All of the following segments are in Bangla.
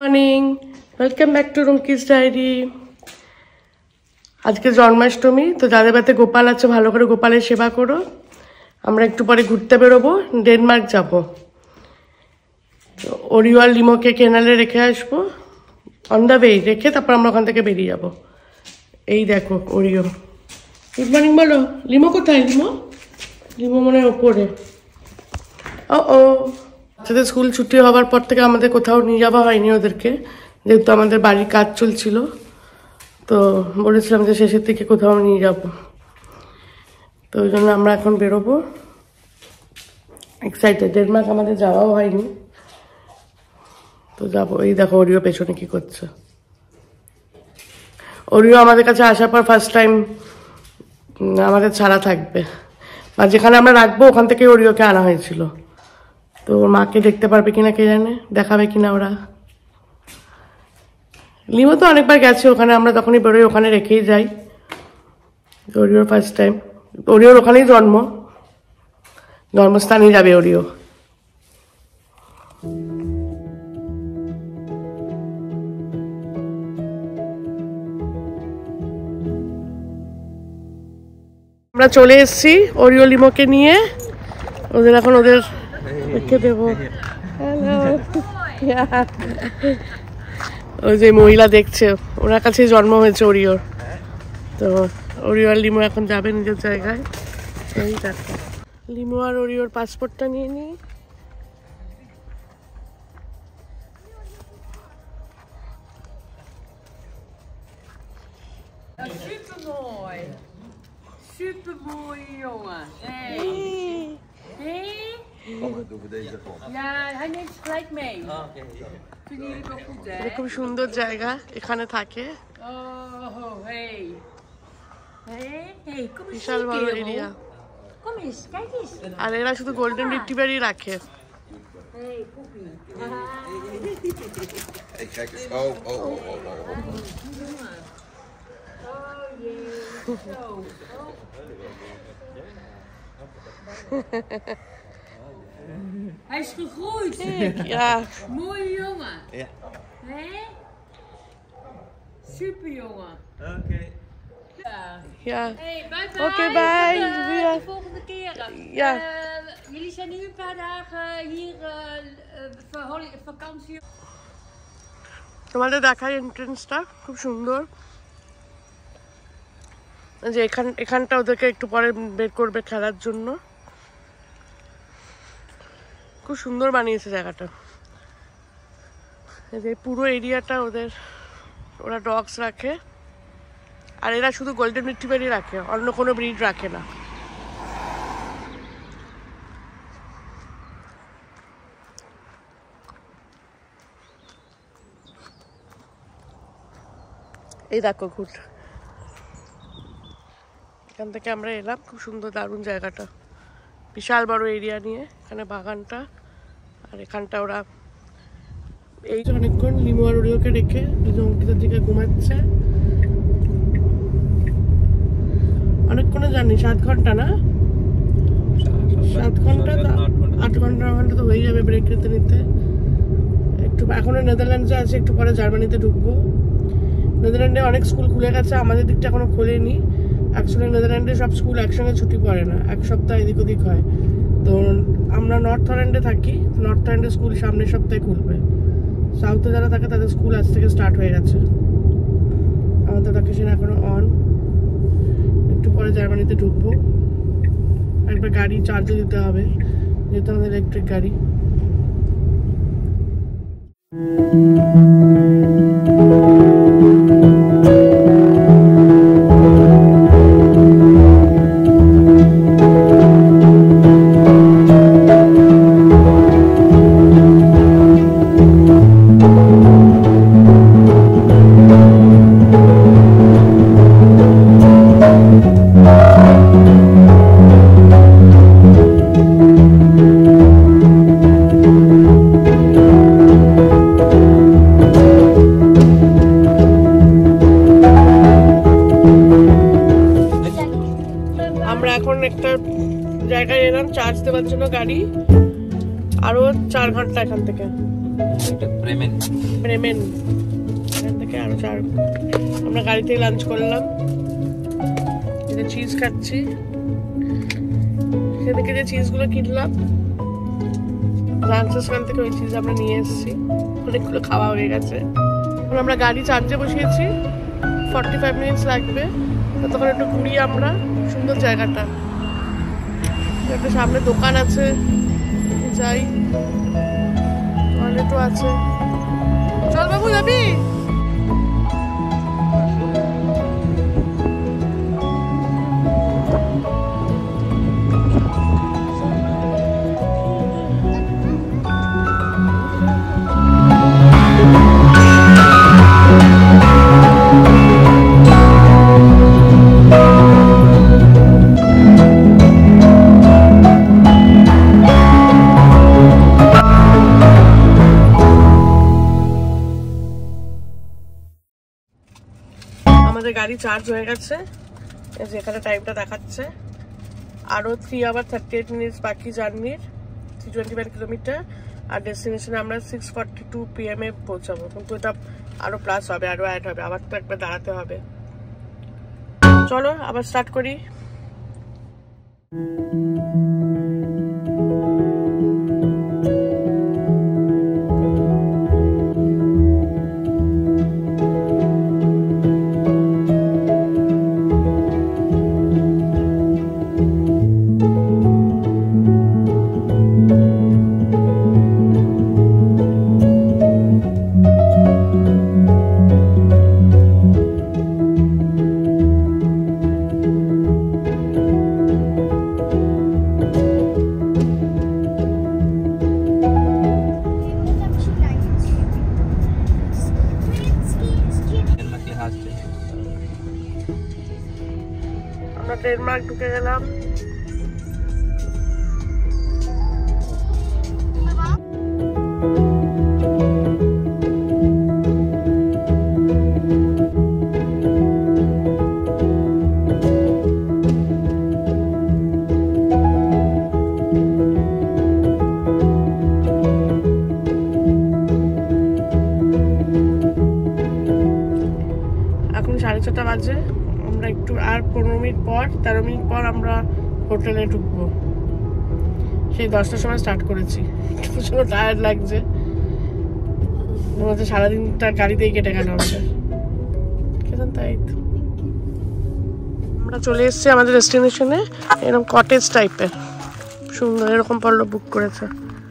Morning, welcome back to Rumki's diary. আজকে জন্মাষ্টমী, তো যাদের বাড়িতে গোপাল আছে ভালো করে গোপালের সেবা করো। আমরা একটু পরে ঘুরতে বেরোবো, ডেনমার্ক যাব। ওরিও আর লিমোকে কেনালে রেখে আসবো, অন দ্য ওয়ে রেখে তারপর আমরা ওখান থেকে বেরিয়ে যাব। এই দেখো ওরিও। গুড মর্নিং বলো। লিমো কোথায়? লিমো মনে হয় ওপরে। ও বাচ্চাদের স্কুল ছুটি হওয়ার পর থেকে আমাদের কোথাও নিয়ে যাওয়া হয়নি ওদেরকে, যেহেতু আমাদের বাড়ির কাজ চলছিল। তো বলেছিলাম যে শেষের দিকে কোথাও নিয়ে যাব, তো ওই জন্য আমরা এখন বেরোবো। এক্সাইটেড, ডেনমার্ক আমাদের যাওয়াও হয়নি, তো যাবো। এই দেখো ওরিও পেছনে কি করছে। ওরিও আমাদের কাছে আসার পর ফার্স্ট টাইম আমাদের ছাড়া থাকবে, বা যেখানে আমরা রাখবো ওখান থেকে ওরিওকে আনা হয়েছিল। তো ওর মাকে দেখতে পারবে কিনা কে জানে, দেখাবে কিনা ওরা। লিমো তো অনেকবার গেছে ওখানে, আমরা তখনই বেরোই ওখানে রেখেই যাই। ওরিওর ফার্স্ট টাইম, ওরিওর ওখানেই জন্মস্থানেই যাবে ওরিও। আমরা চলে এসেছি ওরিও লিমোকে নিয়ে, ওদের এখন ওদের রেখে দেবো। ওই যে মহিলা দেখছে, ওনার কাছে জন্ম হয়েছে ওরিওর। তো ওরিও আর লিমো এখন যাবে নিজের জায়গায়। এই দেখো লিমো আর ওরিওর পাসপোর্টটা নিয়ে নিই। Supermooi. Supermooi jongen. Hey. Hey. Kom maar, doen we deze gewoon. Ja, hij neemt ze gelijk mee. Oké. Vinden jullie wel goed, hè? খুব সুন্দর জায়গা, এখানে থাকে। Oh, hey. Hey, hey, kom eens বিশাল hier, বড় kerel. Area. Kom eens, kijk eens. আর এরা শুধু গোল্ডেন রিট্রিভারই রাখে। Hey, poepie. Hey, kijk eens. Oh. Oh, jee. Zo. Hij is gegroeid. Ja, Mooie jongen. Ja. Hé? Super jongen. Oké. Ja. ja. Hey, bye bye. Oké, bye. Tot Ja. de volgende keer. Ja. Jullie zijn nu een paar dagen hier vakantie. তোমাদের দেখায় এন্ট্রেন্সটা খুব সুন্দর। যে এখানটা ওদেরকে একটু পরে বের করবে খেলার জন্য। খুব সুন্দর বানিয়েছে জায়গাটা। এই যে পুরো এরিয়াটা ওরা ডগস রাখে, আর এরা শুধু গোল্ডেন রিট্রিভারই রাখে, অন্য কোনো ব্রিড রাখে না। এই দেখো ঘুট, এখান থেকে আমরা এলাম। খুব সুন্দর দারুণ জায়গাটা, বিশাল বড় এরিয়া নিয়ে এখানে বাগানটা। আর এখানটা ওরা এই যে অনেকক্ষণ লিমো আর ওরিওকে রেখে দুজন অঙ্কিতার দিকে ঘুমাচ্ছে। অনেকক্ষণে জানি 7 ঘন্টা না, 7 ঘন্টা 8 ঘন্টা তো হয়ে যাবে ব্রেক নিতে নিতে। একটু এখনো নেদারল্যান্ডসে আছে, একটু পরে জার্মানিতে ঢুকবো। নেদারল্যান্ডে অনেক স্কুল খুলে গেছে, আমাদের দিকটা এখনো খোলেনি। অ্যাকচুয়ালি নেদারল্যান্ডে সব স্কুল একসঙ্গে ছুটি পড়ে না, এক সপ্তাহ এদিক ওদিক হয়। তো আমরা নর্থ হল্যান্ডে থাকি, নর্থ হল্যান্ডে স্কুল সামনের সপ্তাহে খুলবে। সাউথে যারা থাকে তাদের স্কুল আজ থেকে স্টার্ট হয়ে গেছে। আমাদের ভ্যাকেশন এখনো অন, একটু পরে জার্মানিতে ঢুকবো। একবার গাড়ি চার্জে দিতে হবে, যেহেতু আমাদের ইলেকট্রিক গাড়ি। জায়গায় এলাম চার্জ দেওয়ার জন্য গাড়ি, আরো 4 ঘন্টা এখান থেকে। ব্রেমেন। এখান থেকে আরো আমরা গাড়ি থেকে লাঞ্চ করলাম, চিজ খাচ্ছি। সেদিকে যে চিজগুলো কিনলাম ফ্রান্সেসখান থেকে, ওই চিজ আমরা নিয়ে এসেছি। অনেকগুলো খাওয়া হয়ে গেছে। এখন আমরা গাড়ি চার্জে বসিয়েছি, 45 মিনিটস লাগবে। ততক্ষণ একটু ঘুরি আমরা। সুন্দর জায়গাটা, একটা সামনে দোকান আছে, যাই। টয়লেটও আছে। চল বাবু, যাবি? আমাদের গাড়ি চার্জ হয়ে গেছে। যেখানে টাইমটা দেখাচ্ছে, আরো 3 আওয়ার 38 মিনিটস বাকি জার্নির, 321 কিলোমিটার। আর ডেস্টিনেশনে আমরা 6:42 PM এ পৌঁছাবো। কিন্তু এটা আরো প্লাস হবে, আরো অ্যাড হবে। আবার তো একবার দাঁড়াতে হবে। চলো আবার স্টার্ট করি। আমরা ডেনমার্ক ঢুকে গেলাম। এখন 6:30 বাজে। আমরা একটু আর 15 মিনিট পর, 13 মিনিট পর আমরা হোটেলে ঢুকবো। সেই 10টার সময় স্টার্ট করেছি। প্রচন্ড টায়ার্ড লাগছে। সারাদিনটা গাড়িতেই কেটে গেল আমাদের। তাই তো আমরা চলে এসেছি আমাদের ডেস্টিনেশনে। এরকম কটেজ টাইপের সুন্দর, এরকম পড়লো বুক করেছে।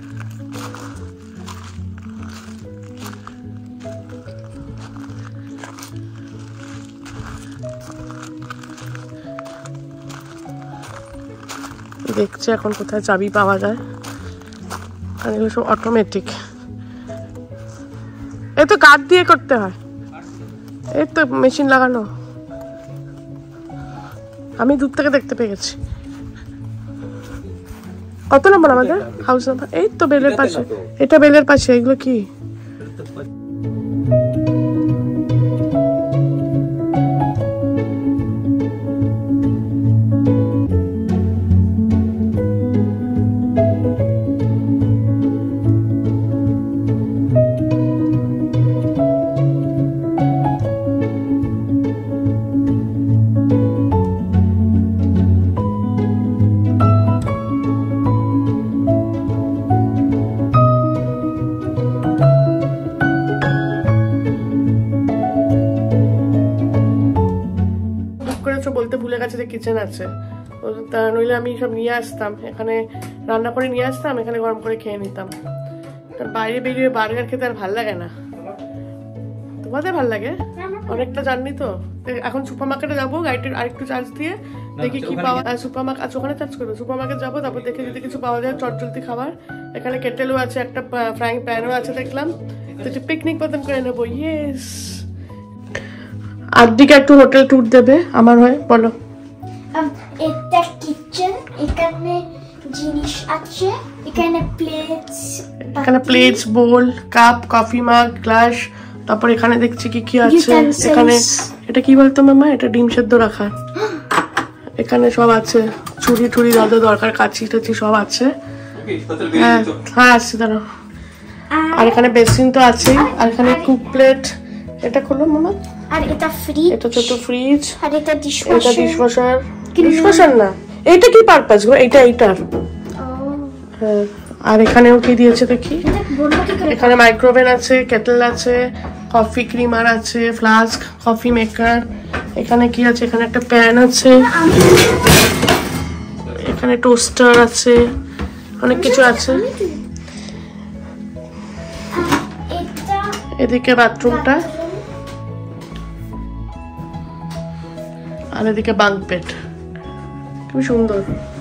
দেখছি এখন কোথায় চাবি পাওয়া যায়। আর এগুলো সব অটোমেটিক। এই তো কাঠ দিয়ে করতে হয়, এই তো মেশিন লাগানো। আমি দূর থেকে দেখতে পেয়ে গেছি। কত নম্বর আমাদের হাউস নাম্বার? এই তো বেলের পাশে, এটা বেলের পাশে। এগুলো কি? বলতে ভুলে গেছে যে কিচেন আছে, তা নইলে আমি সব নিয়ে আসতাম, এখানে রান্না করে নিয়ে আসতাম, এখানে গরম করে খেয়ে নিতাম। বাইরে বেরিয়ে বার্গার খেতে আর ভাল লাগে না। তোমাদের ভাল লাগে? অনেকটা জার্নি তো। এখন সুপার মার্কেটে যাবো, গাড়িটির আরেকটু চার্জ দিয়ে দেখি কি পাওয়া। সুপার মার্কেট আছে, ওখানে চার্জ করবো। সুপার মার্কেট যাবো, তারপর দেখে যদি কিছু পাওয়া যায় চটজলদি খাবার। এখানে কেটেলও আছে, একটা ফ্রাইং প্যানও আছে দেখলাম। তো পিকনিক মতন করে নেবো। ইয়েস। আদিকে একটু হোটেল ট্যুর দেবে আমার হয়, বলো। এটা কিচেন, এখানে জিনিস আছে, এখানে plates, bowl, cup, coffee mug, glass. তারপর এখানে দেখছি কি কি আছে। এখানে এটা কি বলতো মামা? এটা ডিম সেদ্ধ রাখা। এখানে সব আছে, ছুরি টুরি যত দরকার, কাঁচি টাচি সব আছে। হ্যাঁ আসছি, দাঁড়াও। আর এখানে বেসিন তো আছেই, আর এখানে কুক প্লেট, এটা খোলো মামা, আর এটা ফ্রিজ, এটা ছোট ফ্রিজ, আর এটা এটা ডিশওয়াশার। ডিশওয়াশার না, এইটা কি পারপাস গো? এইটার হ্যাঁ। আর এখানেও কি দিয়েছে দেখি, এখানে মাইক্রোওভেন আছে, কেটল আছে, কফি ক্রিমার আছে, ফ্লাস্ক, কফি মেকার, এখানে কি আছে, এখানে একটা প্যান আছে, এখানে টোস্টার আছে, অনেক কিছু আছে। এদিকে বাথরুমটা, আর এদিকে বাঙ্ক বেড, খুব সুন্দর।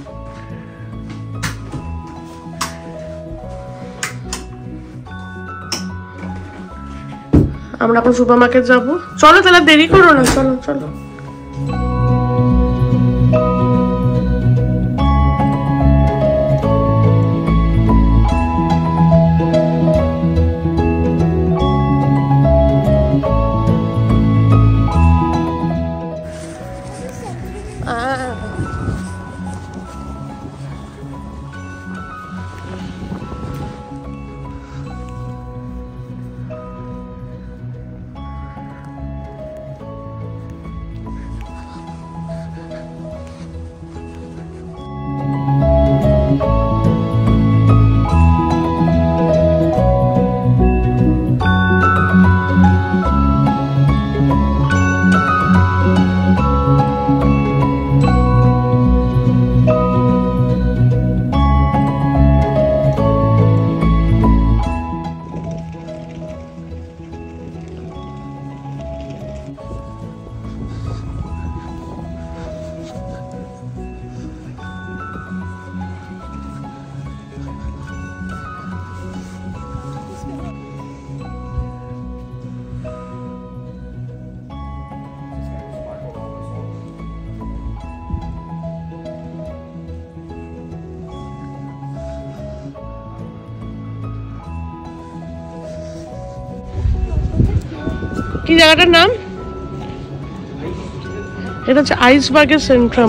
আমরা এখন সুপার মার্কেট যাবো, চলো তাহলে দেরি করো না, চলো চলো। কি জায়গাটার নাম? এটা হচ্ছে আইসবার্গের সেন্ট্রাম।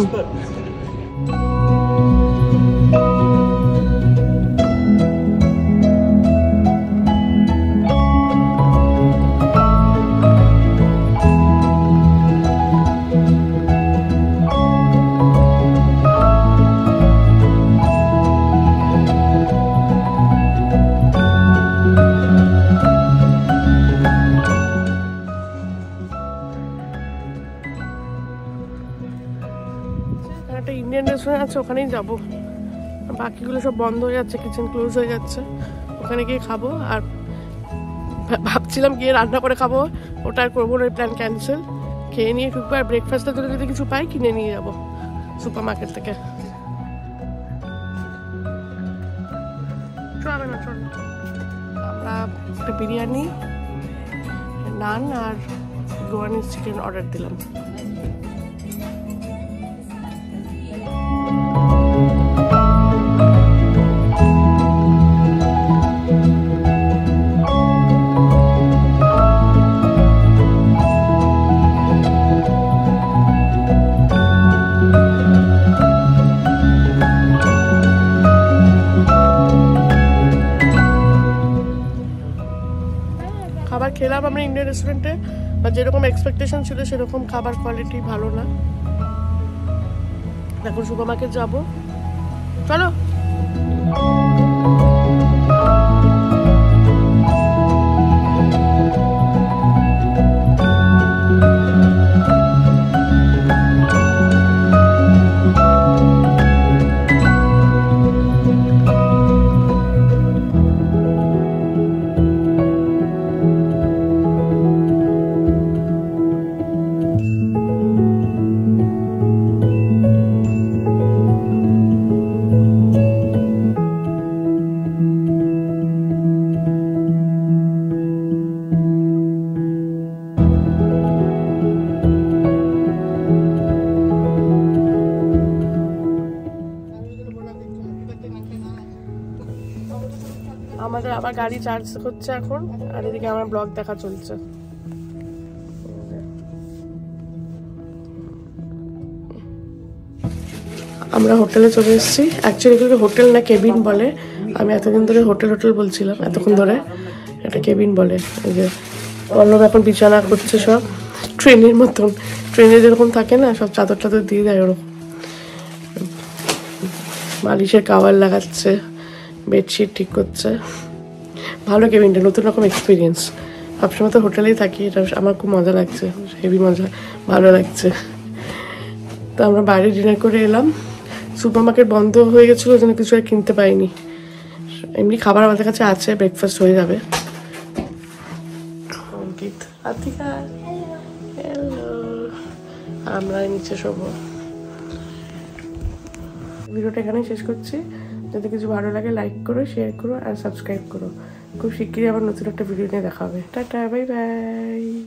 একটা ইন্ডিয়ান রেস্টুরেন্ট আছে, ওখানেই যাবো। বাকিগুলো সব বন্ধ হয়ে যাচ্ছে, কিচেন ক্লোজ হয়ে যাচ্ছে, ওখানে গিয়ে খাবো। আর ভাবছিলাম গিয়ে রান্না করে খাবো, ওটা আর করবো না, প্ল্যান ক্যান্সেল। খেয়ে নিয়ে ঢুকবো, আর ব্রেকফাস্টের জন্য যদি কিছু পাই কিনে নিয়ে যাবো সুপার মার্কেট থেকে। চলো না, চলো। আমরা একটা বিরিয়ানি, নান আর গোয়ানি চিকেন অর্ডার দিলাম। খাবার খেলাম আমরা ইন্ডিয়ান রেস্টুরেন্টে, বা যেরকম এক্সপেকটেশন ছিল সেরকম খাবার কোয়ালিটি ভালো না। এখন সুপার মার্কেট যাবো, চলো। আমাদের আবার গাড়ি চার্জ হচ্ছে এখন, আর এদিকে আমার ব্লগ দেখা চলছে। আমরা হোটেলে চলে এসেছি। অ্যাকচুয়ালি এগুলোকে হোটেল না কেবিন বলে, আমি এতদিন ধরে হোটেল বলছিলাম, এতক্ষণ ধরে এটা কেবিন বলে। এই যে পল্লব এখন বিছানা করছে সব, ট্রেনের মতন, ট্রেনে যেরকম থাকে না সব চাদর টাদর দিয়ে দেয় ওরকম। মালিশের কাভার লাগাচ্ছে, বেডশিট ঠিক করছে। ভালো কেবিনটা, নতুন রকম এক্সপিরিয়েন্স। সবসময় তো হোটেলেই থাকি, এটা আমার খুব মজা লাগছে, হেভি মজা, ভালো লাগছে। তো আমরা বাইরে ডিনার করে এলাম। সুপার মার্কেট বন্ধ হয়ে গেছিলো, ওই জন্য কিছু আর কিনতে পারিনি। এমনি খাবার আমাদের কাছে আছে, ব্রেকফাস্ট হয়ে যাবে। আমরা নিচে শোবো। ভিডিওটা এখানেই শেষ করছি। যদি কিছু ভালো লাগে লাইক করো, শেয়ার করো আর সাবস্ক্রাইব করো। খুব শিগগিরই আবার নতুন একটা ভিডিও নিয়ে দেখা হবে। Tata, bye by.